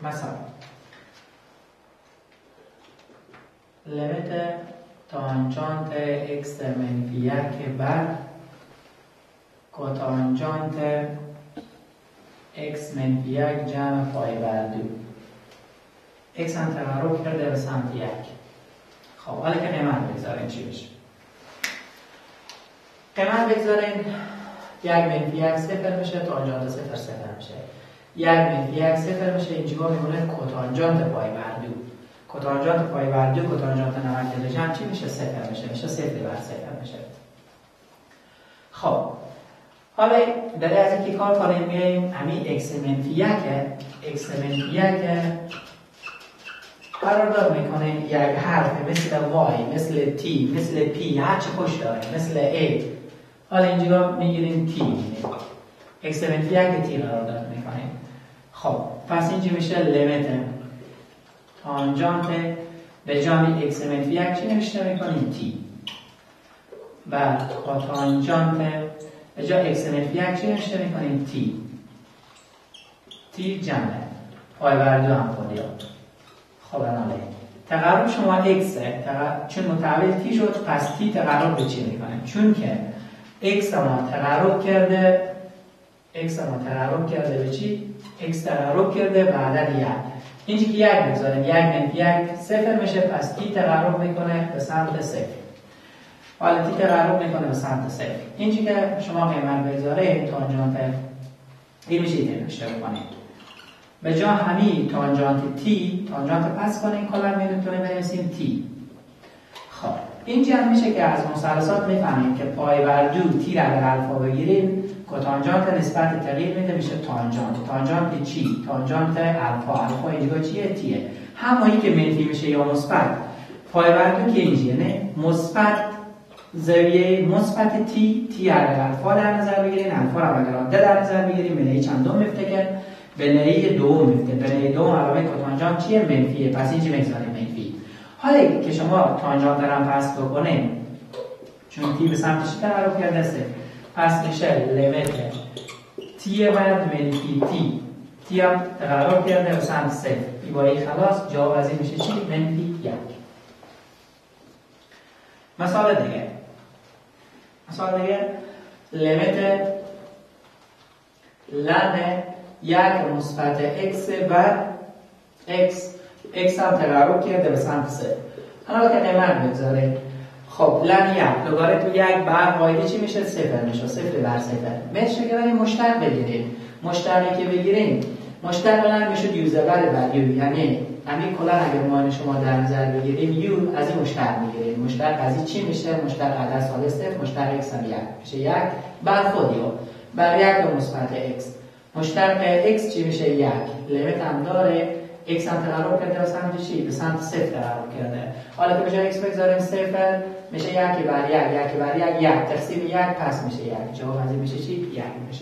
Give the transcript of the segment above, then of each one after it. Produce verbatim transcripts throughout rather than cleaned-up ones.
مثلا لیمیت تانجانت x منفی یک بر کوتانجانت x منفی یک جمع پای بر دو. x هم تقرب کرده به سمت یک. خب حالا که قیمت بگذارین چی بشه؟ قیمت بگذارین یک منفی یک صفر میشه، تانجانت صفر صفر میشه. یک منفی یک صفر میشه، اینجا میمونه کوتانجانت پای بر دو. کوتانجانت پای بر دو، کوتانجانت نمایش جمع چی میشه؟ صفر میشه. میشه صفر بر صفر میشه. خب حالا برای از اینکه کار کنیم میاییم همین x منفی یک x منفی یک قرارداد میکنیم یک حرف مثل y مثل t مثل p هر چی خوش داریم مثل a. حالا اینجا میگیریم t x منفی یک t قرارداد میکنیم. خب پس اینجا میشه لیمیت تانجانت به جای x منفی یک چی نوشته میکنیم t و کوتانجانت به جای x منفی یک چی نوشته میکنیم t t جمع پای بر دو هم خودیاد. خب الان تقرب شما x تقرب... چون متحول t شد پس t تقرب به چی میکنیم؟ چون که x ما تقرب کرده x ما تقرب کرده به چی؟ x تقرب کرده به عدد یک. اینجا که یک بگذاریم یک منفی یک صفر میشه، پس t تقرب میکنه به سمت صفر. حالا t تقرب میکنه به سمت صفر. اینجا که شما قیمت بگذاره تانجانت این میشه این نوشته بکنید به جا همین تانجانت t تانجانت پس کنیم کلا میتونیم بنویسیم t. خب اینجا هم میشه که از مثلثات میفهمیم که پای بر دو t را در الفا بگیریم کوتانجانت نسبت تغییر میده میشه تانجانت. تانجانت چی؟ تانجانت الفا. الفا اینجا چیه؟ تیه. همونی که منفی میشه یا مثبت پای بر دو که اینجا نه مثبت زاویه مثبت تی تی را الفا در نظر بگیریم. الفا را اگر عدد در نظر بگیریم به نهی چندم میفته که به نهی دوم میفته. به نهی دوم علاوه کوتانجانت چیه؟ منفیه. پس اینجا میگذاریم منفی. حالا که شما تانجانت را پس بکنیم چون تی به سمت چی تقرب کرده است پس میشه لیمیت تی بعد منفی تی تی هم تقرب کرده به سمت صفر. ایبایی خلاص جواب از این میشه چی؟ منفی یک. مثال دیگه مثال دیگه لیمیت لن یک مثبت x بر x x هم تقرب کرده به سمت صفر. حالا که قیمت بگذاره خب لن یک دوباره تو یک بر قاعده چی میشه؟ صفر میشه. صفر بر صفر میشه که بریم مشتق بگیریم. مشتقی که بگیریم مشتق لن میشه یوزبر بر یو، یعنی همین کلا اگر ما شما در نظر بگیریم یو از این مشتق میگیریم. مشتق از این چی میشه؟ مشتق عدد ساده صفر مشتق x هم یک میشه یک بر خود یو بر یک مثبت x. مشتق x چی میشه؟ یک. لیمیت هم داره x هم تقرب کرده به سمت چی؟ به سمت صفر تقرب کرده. حالا که به جای x بگذاریم صفر میشه یک بر یک یک بر یک یک تقسیم یک پس میشه یک. جواب از این میشه چی؟ یک میشه.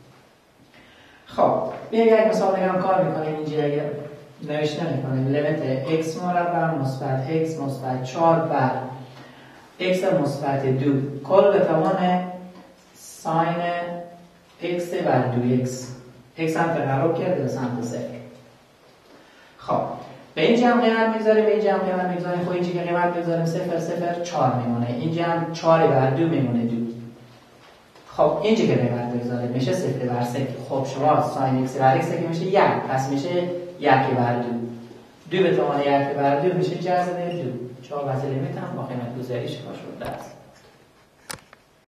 خب بیایم یک مثال دیگه هم کار میکنیم. اینجا اگر نوشته میکنیم لیمیت x مربع مثبت x مثبت چهار بر x مثبت دو کل به توان ساین x بر دو x. x هم تقرب کرده به سمت صفر. خب به اینجا هم قیمت میذاریم به اینجا هم قیمت میذاریم. خب اینجا که قیمت میذاریم صفر صفر چهار میمونه. اینجا هم چهار بر دو میمونه دو. خب اینجا که قیمت بگذاریم میشه صفر بر صفر. خب شما ساین x بر x که میشه یک پس میشه یک بر دو. دو به توان یک بر دو میشه جذر دو. جواب از لیمیت هم با قیمت گذاری شما شده است.